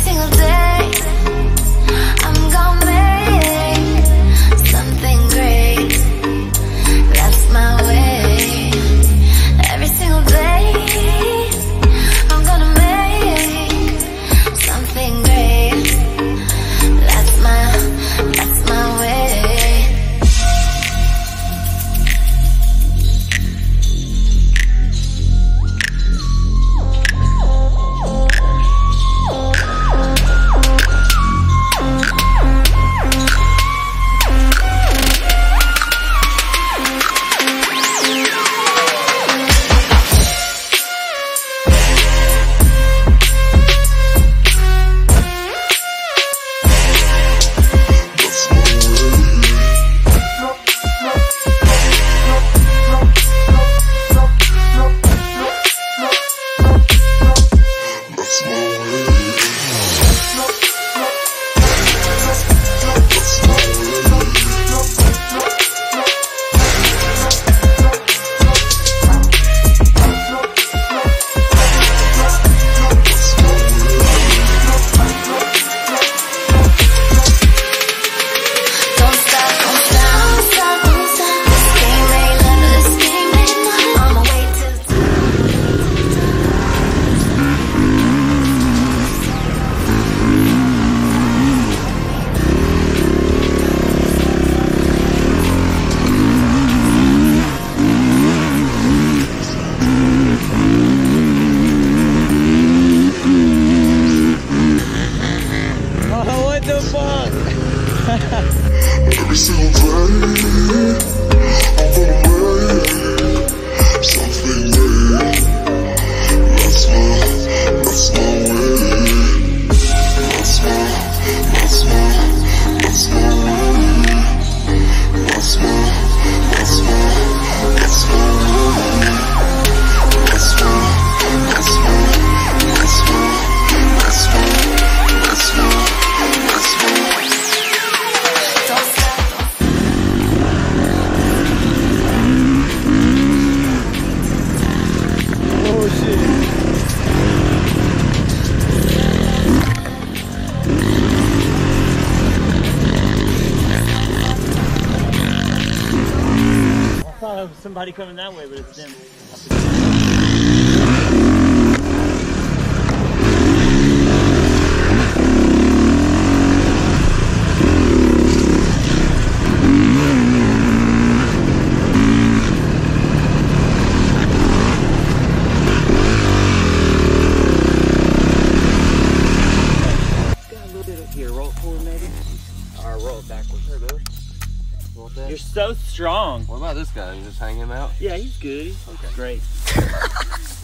single day, I'm gonna make something great. That's my way. Every single day, I'm gonna make something great. That's my way. Every single day, I'm gonna make something great. That's my way. That's my way. That's my way. That's my way. That's my way. That's my way. That's my That's my That's my That's my That's my I thought it was somebody coming that way, but it's them. Got a little bit of here. Roll it forward, maybe. Or roll it backwards. There it goes. You're so strong. What about this guy? You just hang him out? Yeah, he's good. He's great.